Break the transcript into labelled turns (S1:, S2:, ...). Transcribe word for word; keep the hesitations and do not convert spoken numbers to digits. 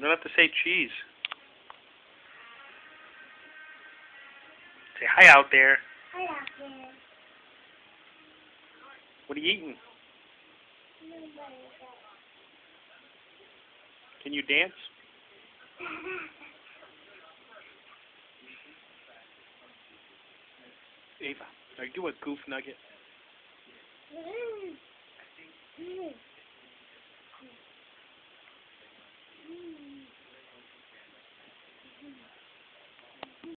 S1: You don't have to say cheese. Say hi out there.
S2: Hi out there.
S1: What are you eating? Can you dance? Ava, are you a goof nugget?